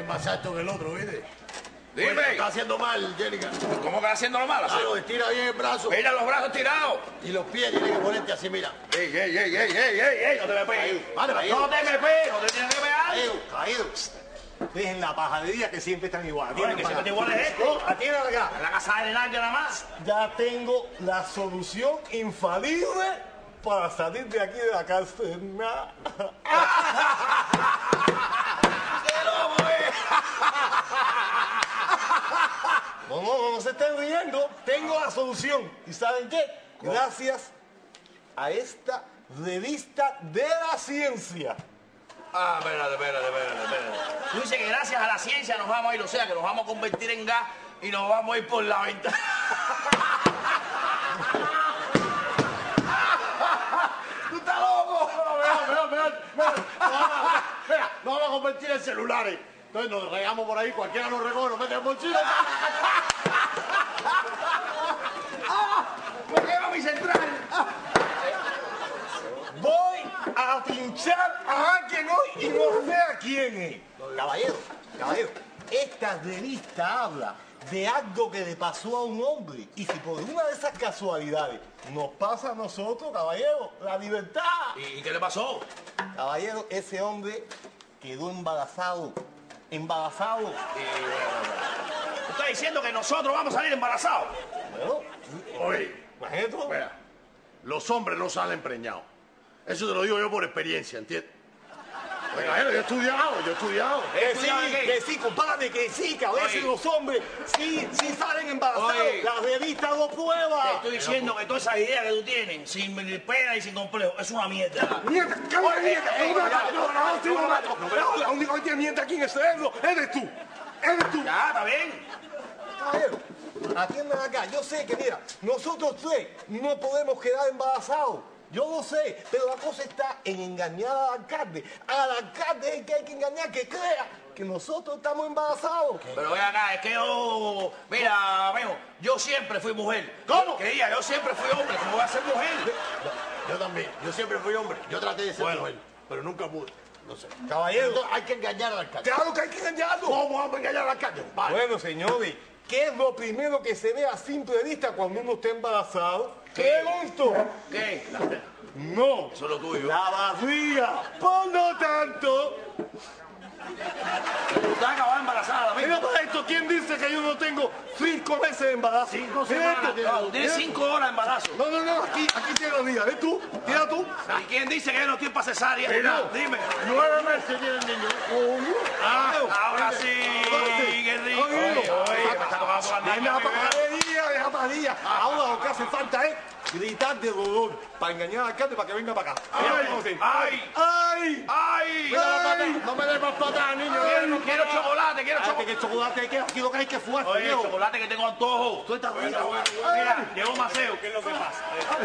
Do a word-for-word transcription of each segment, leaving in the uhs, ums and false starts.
envasar esto en el otro, ¿viste? Dime. Oye, está haciendo mal, Jénica. ¿Cómo que haciendo lo malo? Claro, estira bien el brazo. Mira los brazos tirados. Y los pies tienen que ponerte así, mira. Ey, ey, ey, ey, ey, ey, ey, no te me pegues. Vale, caído. No te me pegues, no te tienes que pegar. Caído, caído. Dejen la pajadería que siempre están igual. Oye, que siempre igual es esto. Atiendan acá. En la casa de Nadia nada más. Ya tengo la solución infalible para salir de aquí de la cárcel. No, no, no, no se estén riendo. Tengo la solución. ¿Y saben qué? Gracias a esta revista de la ciencia. Ah, espérate, espérate, espérate, espérate. Tú dices que gracias a la ciencia nos vamos a ir, o sea, que nos vamos a convertir en gas y nos vamos a ir por la ventana. ¡Tú estás loco! Mira, mira, mira, mira. Mira, nos vamos a convertir en celulares. Entonces nos regamos por ahí, cualquiera nos recoge, nos mete en el bolsillo. ¿Por qué va mi central? Voy a pinchar a alguien hoy y no sé a quién es. Caballero, caballero, esta revista habla de algo que le pasó a un hombre. Y si por una de esas casualidades nos pasa a nosotros, caballero, la libertad. ¿Y qué le pasó? Caballero, ese hombre quedó embarazado. Embarazado. ¿Tú estás diciendo que nosotros vamos a salir embarazados? Bueno, Oye, imagínate. mira, los hombres no salen preñados. Eso te lo digo yo por experiencia, ¿entiendes? Oye, caballero, yo he estudiado, yo he estudiado. Que sí, ¿Estudiado qué? que sí, compadre, que sí, que a veces Oye. los hombres sí, sí salen embarazados. Oye. La revista lo Te prueba. estoy diciendo que todas esas ideas que tú tienes, sin pena y sin complejo, es una mierda. Mierda, cállate, mierda. ey, No, ya, no, no, no, sí, no, no, no, no, no, no, no, la única que tiene mierda aquí en este cerebro eres tú. Eres tú. Ya, está bien. Caballero, atiendan acá. Yo sé que, mira, nosotros tres no podemos quedar embarazados. Yo lo sé, pero la cosa está en engañar al alcalde. Al alcalde es el que hay que engañar, que crea que nosotros estamos embarazados. Pero ven acá, es que yo, mira, amigo, yo siempre fui mujer. ¿Cómo? Que diga, yo siempre fui hombre, ¿cómo voy a ser mujer? Yo, yo también, yo siempre fui hombre. Yo traté de ser Bueno. mujer, pero nunca pude. No sé. Caballero, Entonces, hay que engañar al alcalde. claro que hay que engañarlo. ¿Cómo vamos a engañar al alcalde? Vale. Bueno, señores, ¿qué es lo primero que se ve a simple vista cuando uno está embarazado? ¿Qué? Pregunto. ¿Qué? No. Eso es lo tuyo. La barriga. Por lo tanto, Tú estás acabada embarazada, amigo. mira para esto, ¿quién dice que yo no tengo cinco meses de embarazo? Cinco Mira semanas esto. tiene. No, tú tienes cinco horas de embarazo. No, no, no, aquí, aquí tiene los días. ¿Ves tú? Mira tú. ¿Y quién dice que yo no estoy para cesárea? Mira. Dime. Nueve meses tiene el niño. Ah, ahora sí, qué rico. Oye, Oye, oye, me está tocando por la Deja nalga, pajadería, deja pajadería. Ahora lo que hace falta es gritar de dolor para engañar al alcalde para que venga para acá. Mira Ay, cómo se- ay, ¡Ay! ay. Mira la pata, Ay. no me des más patadas, niño. Quiero, no quiero chocolate, quiero Espérate, chocolate. que el chocolate hay que aquí lo que hay que fuerte, Oye, viejo. chocolate que tengo antojo. Suelta, mira. Mira, llegó Maceo. ¿Qué es lo que pasa?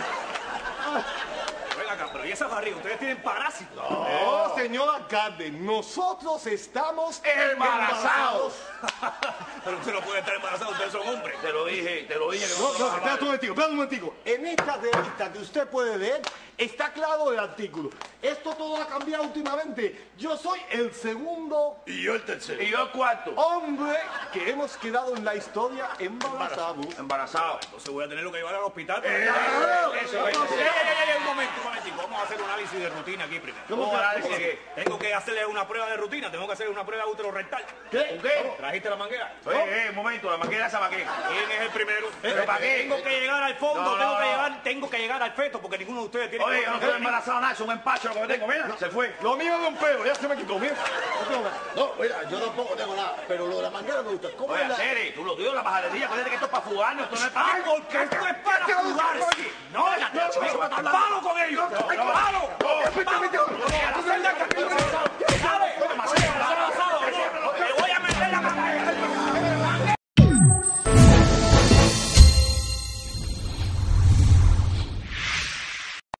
Venga acá, pero ¿y esa barriga? ¿Ustedes tienen parásitos? No, señor alcalde, nosotros estamos Embarazados. Pero usted no puede estar embarazado, ustedes son hombres. Te lo dije, te lo dije. Que No, no, no, espérate un momentico, espérate un momentico. En esta revista que usted puede leer, está claro el artículo. Esto todo ha cambiado últimamente. Yo soy el segundo Y yo el tercero. Y yo el cuarto. hombre que hemos quedado en la historia embarazado. Embarazado. Entonces voy a tenerlo que llevar al hospital. Eh, Eso, eso, eso. eso. Ey, ey, ey, un momento, un momentico. Vamos a hacer un análisis de rutina aquí primero. ¿Cómo que análisis ¿Cómo de que? Tengo que hacerle una prueba de rutina, tengo que hacer una prueba uterorrectal. ¿Qué? ¿Qué? ¿Trajiste la manguera? Eh, eh, un momento, la manguera esa para qué. ¿Quién es el primero? ¿Pero para qué? Tengo que llegar al fondo, No, no, tengo, que no. llegar, tengo que llegar al feto, porque ninguno de ustedes tiene Oye, que yo no estoy embarazado nada, es un empacho lo que tengo, mira, se fue. Lo mío de un pelo, ya se me quitó, mira. No tengo nada. No, mira, yo tampoco tengo nada, pero lo de la manguera me gusta. ¿Cómo Oye, es la...? Cere, tú lo tuyo, la pajarería, acuérdate que esto es para fugarnos, esto no es para... ¡Ay, porque esto es para jugarse! ¡No, ya te ¡Palo con ellos! ¡Palo! no, ¡Palo! no, ¡Palo!